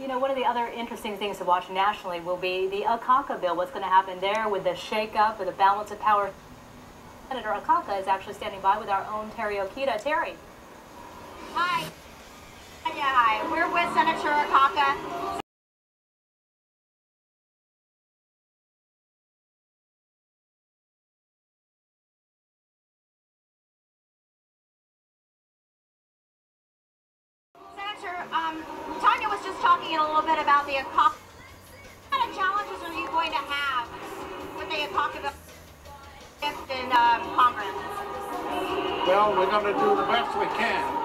You know, one of the other interesting things to watch nationally will be the Akaka bill. What's going to happen there with the shakeup or the balance of power? Senator Akaka is actually standing by with our own Terry Okita. Terry. Hi. Yeah, hi. We're with Senator Akaka. Senator, Tanya was just talking a little bit about the Akaka. What kind of challenges are you going to have with the Akaka bill in Congress? Well, we're going to do the best we can.